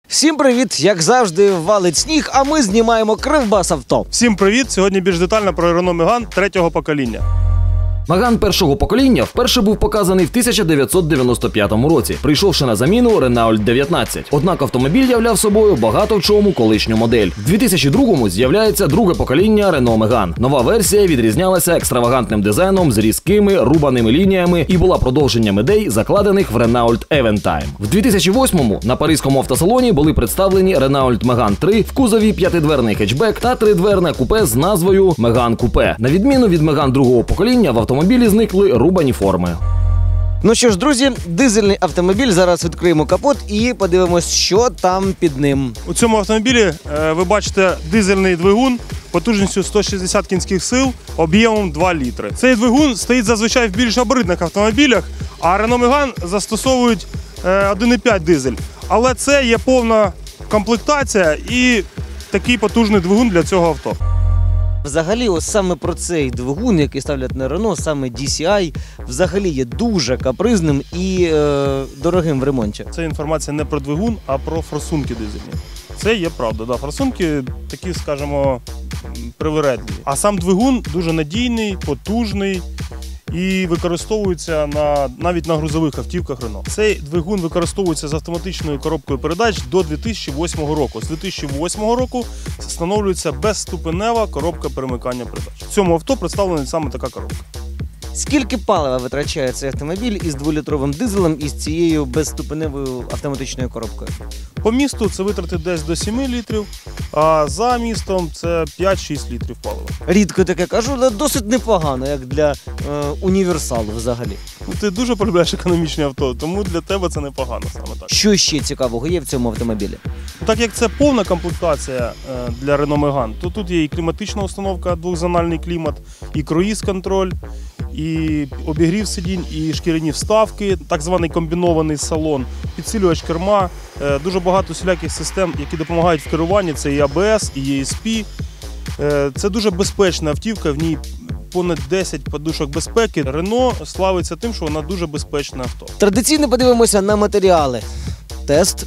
Всім привіт! Як завжди, валить сніг, а ми знімаємо Кривбас авто. Всім привіт! Сьогодні більш детально про Renault Megane третього покоління. Megane першого покоління вперше був показаний в 1995 році, прийшовши на заміну Renault 19. Однак автомобіль являв собою багато в чому колишню модель. В 2002-му з'являється друге покоління Renault Megane. Нова версія відрізнялася екстравагантним дизайном з різкими рубаними лініями і була продовженням ідей, закладених в Renault Aventime. В 2008-му на паризькому автосалоні були представлені Renault Megane 3 в кузові п'ятидверний хетчбек та тридверне купе з назвою Megane Coupe. На відміну від Megane другого покоління, в автомобілі зникли рубані форми. Ну що ж, друзі, дизельний автомобіль. Зараз відкриємо капот і подивимось, що там під ним. У цьому автомобілі ви бачите дизельний двигун потужністю 160 кінських сил, об'ємом 2 літри. Цей двигун стоїть зазвичай в більш габаритних автомобілях, а Renault Megane застосовують 1,5 дизель. Але це є повна комплектація і такий потужний двигун для цього авто. Взагалі, ось саме про цей двигун, який ставлять на Renault, саме DCI, взагалі є дуже капризним і дорогим в ремонті. Це інформація не про двигун, а про форсунки дизельні. Це є правда, да. Форсунки такі, скажімо, привередливі. А сам двигун дуже надійний, потужний і використовується навіть на грузових автівках Renault. Цей двигун використовується з автоматичною коробкою передач до 2008 року. З 2008 року встановлюється безступенева коробка перемикання передач. В цьому авто представлена саме така коробка. Скільки палива витрачає цей автомобіль із 2-літровим дизелем і з цією безступеневою автоматичною коробкою? По місту це витрати десь до 7 літрів, а за містом це 5-6 літрів палива. Рідко таке кажу, але досить непогано, як для універсалу взагалі. Ти дуже полюбляєш економічні авто, тому для тебе це непогано саме так. Що ще цікавого є в цьому автомобілі? Так як це повна комплектація для Renault Megane, то тут є і кліматична установка, двохзональний клімат, і круїз-контроль, і обігрів сидінь, і шкіряні вставки, так званий комбінований салон, підсилювач керма, дуже багато всіляких систем, які допомагають в керуванні, це і ABS, і ESP. Це дуже безпечна автівка, в ній понад 10 подушок безпеки. Renault славиться тим, що вона дуже безпечне авто. Традиційно подивимося на матеріали. Тест.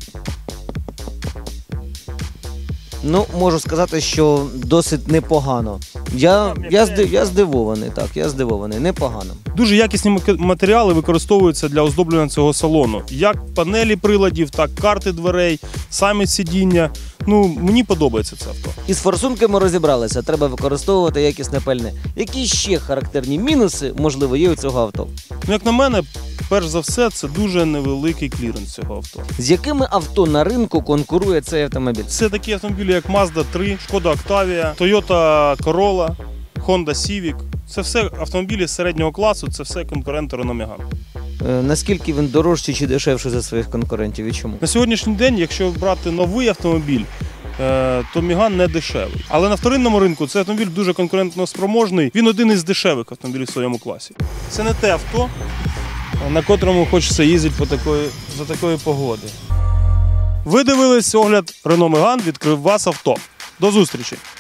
Ну, можу сказати, що досить непогано. Я здивований, непогано. Дуже якісні матеріали використовуються для оздоблення цього салону. Як панелі приладів, так і карти дверей, самі сидіння. Ну, мені подобається це авто. Із форсунками розібралися, треба використовувати якісне пальне. Які ще характерні мінуси, можливо, є у цього авто? Ну, як на мене, перш за все, це дуже невеликий кліренс цього авто. З якими авто на ринку конкурує цей автомобіль? Це такі автомобілі, як Mazda 3, Шкода Octavia, Toyota Corolla, Honda Civic. Це все автомобілі середнього класу, це все конкуренти Renault Megane. Наскільки він дорожчий чи дешевший за своїх конкурентів і чому? На сьогоднішній день, якщо брати новий автомобіль, то Megane не дешевий. Але на вторинному ринку цей автомобіль дуже конкурентно спроможний. Він один із дешевих автомобілів в своєму класі. Це не те авто, на котрому хочеться їздити за такої погоди. Ви дивились огляд Renault Megane від Кривбас авто. До зустрічі!